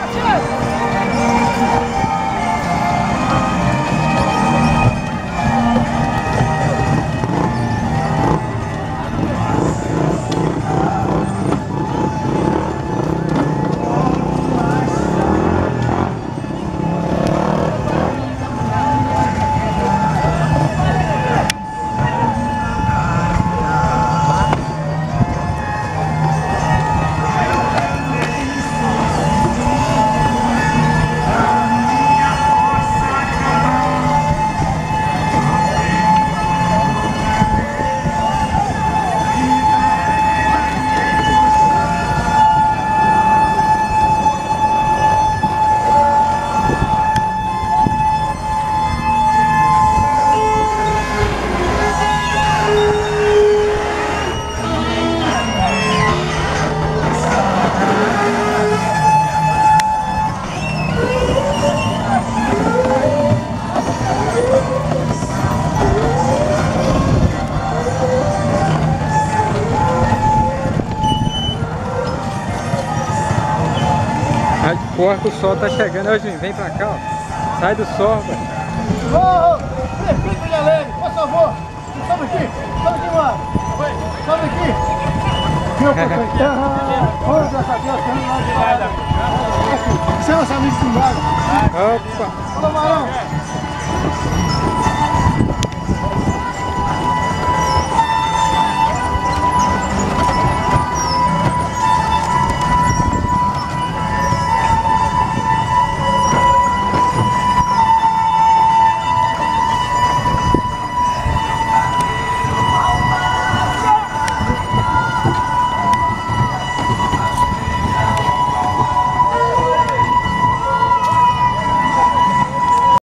Porra, que o sol tá chegando. Ô, Juninho, vem pra cá, ó. Sai do sol, velho. Ô, prefeito de Alegre, por favor. Sobe aqui, mano. Sobe aqui. Meu prefeito. Ô, graças a Deus, tem lá de lá. Você é nosso amigo de embaixo. Opa. Ô, Marão.